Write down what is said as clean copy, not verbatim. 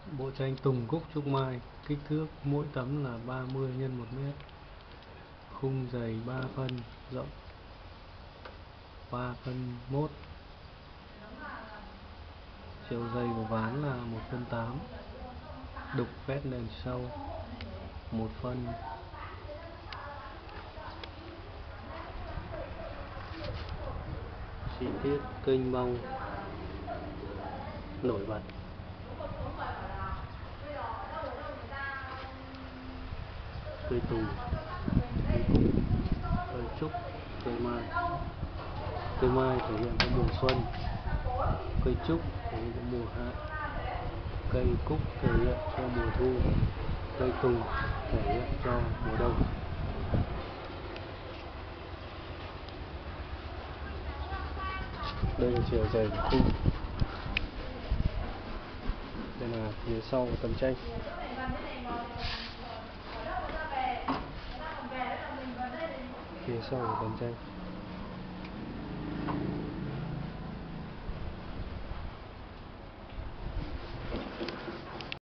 Bộ tranh Tùng Cúc Trúc Mai, kích thước mỗi tấm là 30 x 1 mét, khung dày 3 phân, rộng 3 phân 1, chiều dày của ván là 1 phân 8, đục vét nền sâu 1 phân. Chi tiết kênh bong nổi bật. Cây tùng, cây cúc, cây trúc, cây mai. Cây mai thể hiện cho mùa xuân, cây trúc thể hiện cho mùa hạ, cây cúc thể hiện cho mùa thu, cây tùng thể hiện cho mùa đông. Đây là chiều dày của khung. Đây là phía sau của tấm tranh. Phía sau của tấm tranh.